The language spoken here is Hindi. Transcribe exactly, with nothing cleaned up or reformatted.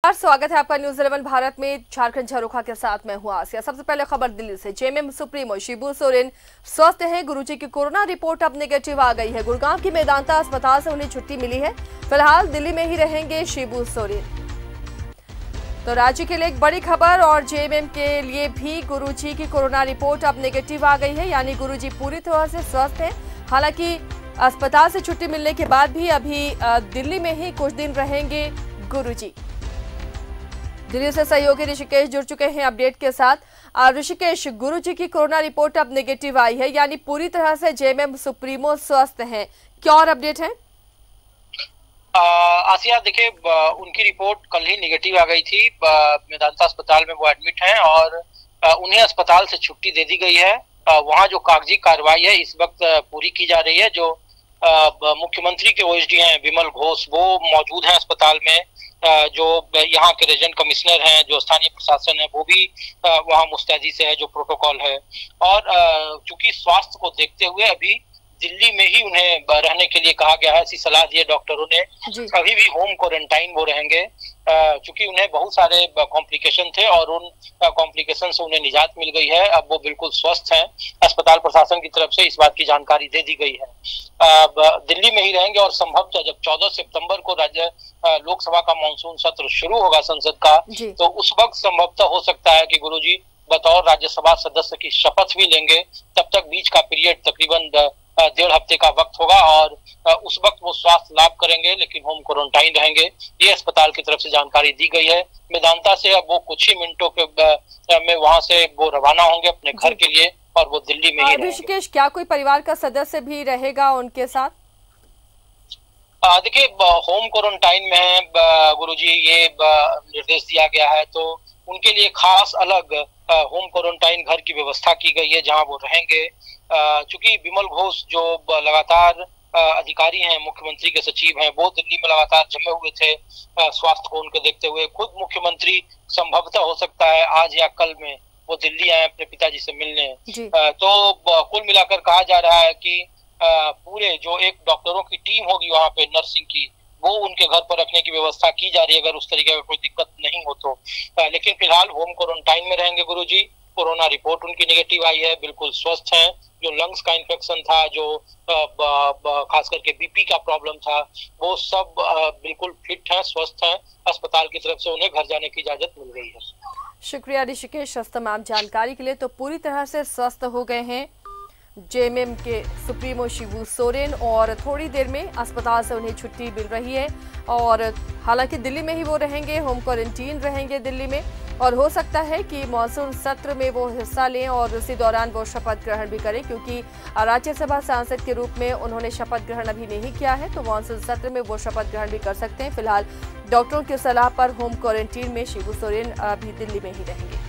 स्वागत है आपका न्यूज इलेवन भारत में। झारखंड झरोखा के साथ मैं हूं आसिया। सबसे पहले खबर दिल्ली से। जेएमएम सुप्रीमो शिबू सोरेन स्वस्थ हैं। गुरुजी की कोरोना रिपोर्ट अब नेगेटिव आ गई है। गुड़गांव की मेदांता अस्पताल से उन्हें छुट्टी मिली है। फिलहाल दिल्ली में ही रहेंगे शिबू सोरेन। तो राज्य के लिए एक बड़ी खबर और जेएमएम के लिए भी गुरुजी की कोरोना रिपोर्ट अब नेगेटिव आ गई है, यानी गुरुजी पूरी तरह से स्वस्थ है। हालांकि अस्पताल से छुट्टी मिलने के बाद भी अभी दिल्ली में ही कुछ दिन रहेंगे गुरुजी। दिल्ली से सहयोगी ऋषिकेश जुड़ चुके हैं अपडेट के साथ। ऋषिकेश, गुरुजी की कोरोना रिपोर्ट अब नेगेटिव आई है, यानी पूरी तरह से जेएमएम सुप्रीमो स्वस्थ हैं। क्या और अपडेट है? आसिया, देखिए, उनकी रिपोर्ट कल ही नेगेटिव आ गई थी। मेदांता अस्पताल में वो एडमिट हैं और उन्हें अस्पताल से छुट्टी दे दी गई है। वहाँ जो कागजी कार्रवाई है इस वक्त पूरी की जा रही है। जो मुख्यमंत्री के ओएसडी हैं विमल घोष, वो मौजूद हैं अस्पताल में। जो यहाँ के रेजिडेंट कमिश्नर हैं, जो स्थानीय प्रशासन है, वो भी वहाँ मुस्तैदी से है, जो प्रोटोकॉल है। और चूंकि स्वास्थ्य को देखते हुए अभी दिल्ली में ही उन्हें रहने के लिए कहा गया है, ऐसी सलाह दी है डॉक्टरों ने। अभी भी होम क्वारंटाइन वो रहेंगे, चूंकि उन्हें बहुत सारे कॉम्प्लिकेशन थे और उन कॉम्प्लिकेशन से उन्हें निजात मिल गई है। अब वो बिल्कुल स्वस्थ हैं। अस्पताल प्रशासन की तरफ से इस बात की जानकारी दे दी गई है। दिल्ली में ही रहेंगे और संभवतः जब चौदह सितंबर को राज्य लोकसभा का मानसून सत्र शुरू होगा संसद का, तो उस वक्त संभवतः हो सकता है कि गुरुजी बतौर राज्यसभा सदस्य की शपथ भी लेंगे। तब तक बीच का पीरियड तकरीबन डेढ़ हफ्ते का वक्त होगा और उस वक्त वो स्वास्थ्य लाभ करेंगे, लेकिन होम क्वारंटाइन रहेंगे। ये अस्पताल की तरफ से जानकारी दी गई है। मेदांता से अब वो कुछ ही मिनटों के में वहां से वो रवाना होंगे अपने घर के लिए और वो दिल्ली में ही रहेंगे। ऋषिकेश, क्या कोई परिवार का सदस्य भी रहेगा उनके साथ? देखिए, होम क्वारंटाइन में है गुरुजी, ये निर्देश दिया गया है, तो उनके लिए खास अलग होम क्वारंटाइन घर की व्यवस्था की गई है जहां वो रहेंगे। चूंकि विमल घोष जो लगातार अधिकारी हैं, मुख्यमंत्री के सचिव हैं, वो दिल्ली में लगातार जमे हुए थे स्वास्थ्य को उनके देखते हुए। खुद मुख्यमंत्री संभवतः हो सकता है आज या कल में वो दिल्ली आए अपने पिताजी से मिलने। तो कुल मिलाकर कहा जा रहा है कि पूरे जो एक डॉक्टरों की टीम होगी वहां पे नर्सिंग की, वो उनके घर पर रखने की व्यवस्था की जा रही है, अगर उस तरीके का कोई दिक्कत नहीं हो तो। लेकिन फिलहाल होम क्वारंटाइन में रहेंगे गुरुजी। कोरोना रिपोर्ट उनकी नेगेटिव आई है, बिल्कुल स्वस्थ हैं। जो लंग्स का इन्फेक्शन था, जो खास करके बीपी का प्रॉब्लम था, वो सब बिल्कुल फिट हैं, स्वस्थ हैं। अस्पताल की तरफ से उन्हें घर जाने की इजाजत मिल गई है। शुक्रिया ऋषिकेश तमाम जानकारी के लिए। तो पूरी तरह से स्वस्थ हो गए हैं जेएमएम के सुप्रीमो शिबू सोरेन और थोड़ी देर में अस्पताल से उन्हें छुट्टी मिल रही है। और हालांकि दिल्ली में ही वो रहेंगे, होम क्वारंटीन रहेंगे दिल्ली में। और हो सकता है कि मानसून सत्र में वो हिस्सा लें और उसी दौरान वो शपथ ग्रहण भी करें, क्योंकि राज्यसभा सांसद के रूप में उन्होंने शपथ ग्रहण अभी नहीं किया है। तो मानसून सत्र में वो शपथ ग्रहण भी कर सकते हैं। फिलहाल डॉक्टरों की सलाह पर होम क्वारंटीन में शिबू सोरेन अभी दिल्ली में ही रहेंगे।